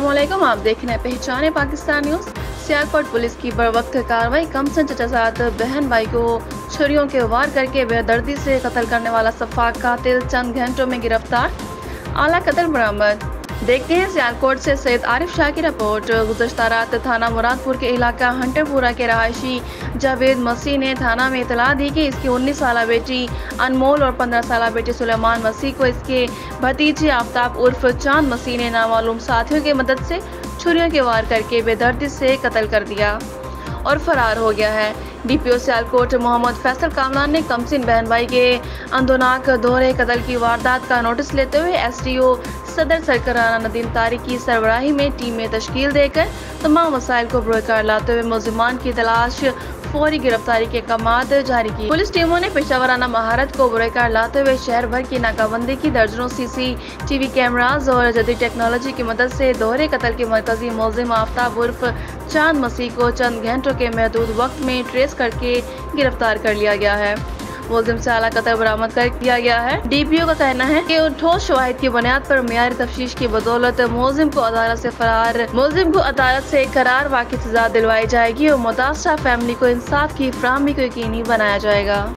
अस्सलामुअलैकुम, आप देख रहे हैं पहचाने पाकिस्तान न्यूज़। सियालकोट पुलिस की बरवक्त कार्रवाई। कमसन चचा साथ बहन भाई को छुरियों के वार करके बेदर्दी से कत्ल करने वाला सफाक कातिल चंद घंटों में गिरफ्तार। आला कत्ल बरामद। देखते हैं सियालकोट से सैयद आरिफ शाह की रिपोर्ट। गुज़श्ता रात थाना मुरादपुर के इलाका हंटरपुरा के रहायशी जावेद मसीह ने थाना में इतला दी कि इसकी 19 साल बेटी अनमोल और 15 साल बेटे सुलेमान मसीह को इसके भतीजे आफ्ताब उर्फ चांद मसीह ने नामालूम साथियों की मदद से छुरियों के वार करके बेदर्दी से कत्ल कर दिया और फरार हो गया है। डीपीओ सियालकोट मोहम्मद फैसल कामरान ने कमसिन बहन भाई के अंदोनाक दोहरे कत्ल की वारदात का नोटिस लेते हुए एसडीओ सदर सरकराना नदीम तारिक की सरबराही में टीमें तश्कील देकर तमाम वसाइल को बरकरार लाते हुए मुलजिमान की तलाश फौरी गिरफ्तारी के अहकामात जारी किए। पुलिस टीमों ने पेशावराना महारत को बरकरार लाते हुए शहर भर की नाकाबंदी की। दर्जनों सीसीटीवी कैमराज और जदीद टेक्नोलॉजी की मदद से दोहरे कत्ल के मरकजी मुलजिम आफ्ताब उर्फ चांद मसीह को चंद घंटों के महदूद वक्त में ट्रेस करके गिरफ्तार कर लिया गया है। मुलजिम से आला कत्ल बरामद कर किया गया है। डीपीओ का कहना है कि ठोस शवाहिद की बुनियाद पर मियारी तफ्तीश की बदौलत मुलजिम को अदालत से करार वाक़ई सजा दिलवाई जाएगी और मुतासरा फैमिली को इंसाफ की फराहमी को यकीनी बनाया जाएगा।